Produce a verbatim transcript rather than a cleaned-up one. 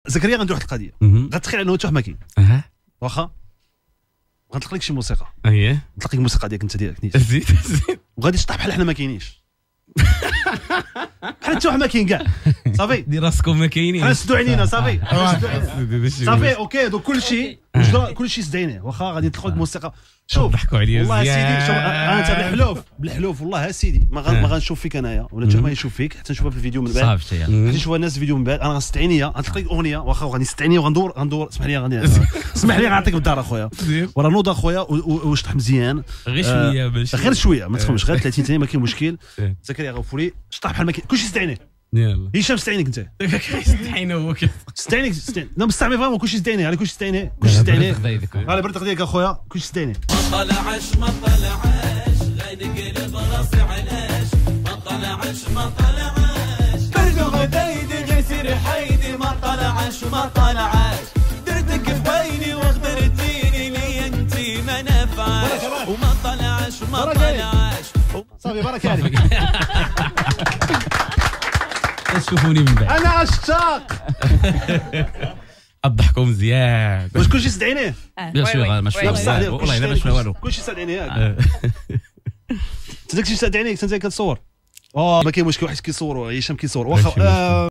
زكريا غندير واحد القضيه، غتخيل انه تشوف ما كاين واخا غنطلق لك شي موسيقى اييه نطلق لك الموسيقى ديالك انت ديالك نيت زيد زيد وغادي تشطح بحال حنا ما كاينينش بحال حتى واحد ما كاين كاع صافي دير راسكم ما كاينين حنا نسدو عينينا صافي صافي اوكي دوك كلشي كلشي سديناه واخا غادي نطلقوا الموسيقى شوف ضحكوا عليا والله سيدي شوف انت بالحلوف بالحلوف والله سيدي ما ما غنشوف فيك انايا ولا انت ما يشوف فيك حتى نشوفها في الفيديو من بعد صافي حتى نشوفها الناس في الفيديو من بعد انا غنسد عينيا غنطلق لك اغنيه واخا وغادي نسد عينيا وغندور غندور اسمح لي غادي اسمح لي غنعطيك بالدار اخويا وراه نوض اخويا وشطح مزيان غير شويه باش غير شويه ما تفهمش غير ثلاثين ثانيه ما كاين مشكل زكريا غفوري شطح بحال ما كاين كلشي سد عينيه يلا هشام سد عينيك انت كيستحينا هو كيف سد عينيك لا مستعمل فريمون كلشي سد عينيه كلشي سد عينيه كلشي سد عينيه على برد ديالك اخويا كلشي سد عينيه ما طلعش ما طلعش غنقلب راسي علاش ما طلعش ما طلعش برد غدايدي غير حيدي ما طلعش ما طلعش درتك بيني وخبرتيني لي انتي ما نفعش وما طلعش ما طلعش صافي بارك عليك تشوفوني من بعد انا عشاق الضحكوا مزيان واش كلشي سد عينيه بيان سور ما شفنا والله الا ما شفنا والو كلشي سد عينيه انت داكشي سد عينيك انت كتصور اه ما كاين مشكل واحد كيصور هشام كيصور واخا